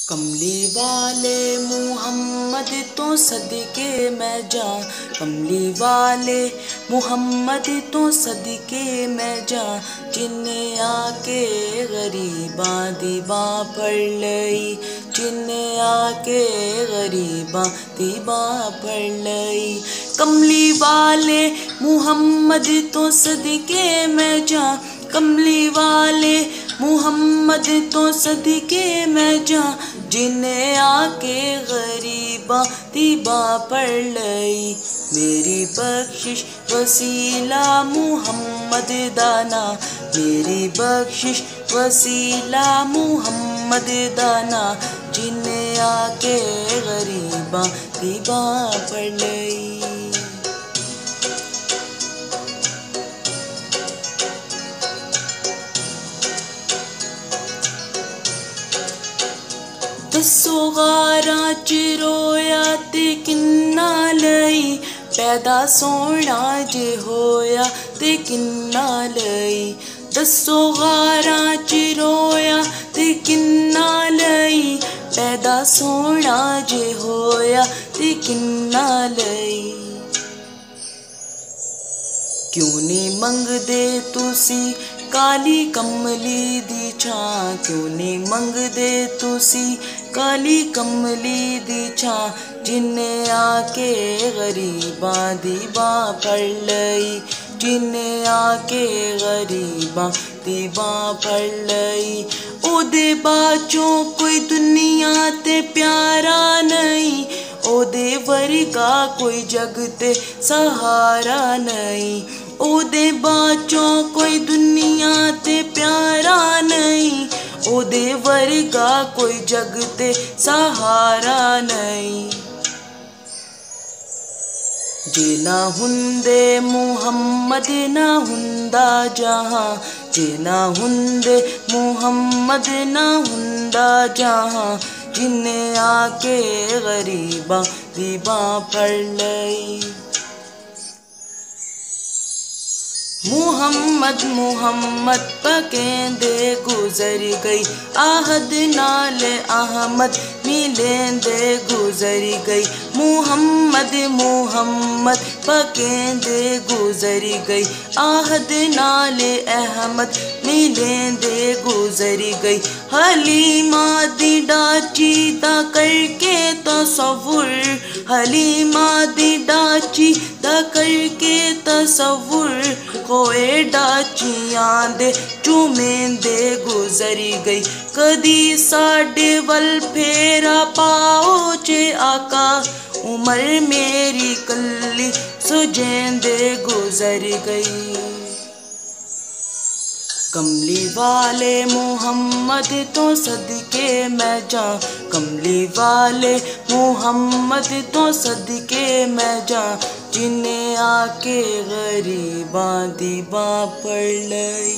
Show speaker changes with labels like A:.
A: कमली वाले मुहम्मद तो सदके मैं जा, कमली वाले मुहम्मद तो सदके मैं जा, जिन्हें आके गरीबा दीबा पढ़ लई, जिन्हें आके गरीबा दीबा पढ़ लई। कमली वाले मुहम्मद तो सदके मैं जा, कमली वाले मुहम्मद तो सदके मैं जा, जिन्हें आके गरीबा दीबा पढ़ लई। मेरी बख्शिश वसीला मुहम्मद दाना, मेरी बख्शिश वसीला मुहम्मद दाना, जिन्हें आके गरीबा दीबा पढ़ लई। दसो गारा च रोया ते किन्ना लई, पैदा सोना जे होया ते किन्ना लई। दसो गारा च रोया ते किन्ना लई, पैदा सोना जे होया ते किन्ना लई। क्यों नहीं मंगदे तुसी काली कमली दी छां, क्यों नहीं मंगदे तुसी काली कमली दी छां, जिन्हें आके गरीबा दीबा पढ़ लई, जिन्हें आके गरीबा दीबा पढ़ लई। ओदे बाचों कोई दुनिया ते प्यारा नहीं, ओदे वर्गा कोई जग ते सहारा नहीं, ओदे बाचों कोई दुनिया ते प्यारा नहीं, ओदे वर्गा कोई जग ते सहारा नहीं। जे ना हुंदे मुहम्मद ना हुंदा जहां, जे ना हुंदे मुहम्मद ना हुंदा जहां, जिन्हें आके गरीबा दीबा पढ़ लई। मुहम्मद मुहम्मद पकेंदे गुजर गई, आहद नाले अहमद मिलेंदे गुजर गई। मुहम्मद मुहम्मद पकेंदे गुजर गई, आहद नाले अहमद मिलेंदे गुजर गई। हलीमा दी डाची दा करके तसव्वुर, हलीमा दी डाची दा करके तसव्वुर, होए डाचियां दे चूमेंदे गुजरी गई। कदी साडे वल फेरा पाओ जे आका, उम्र मेरी कल्ली सुजेंदे गुजर गई। कमली वाले मुहम्मद तो सदके मैं जा, कमली वाले मुहम्मद तो सदके मैं जा, जिन्हें आके गरीबा दीबा पढ़ लई।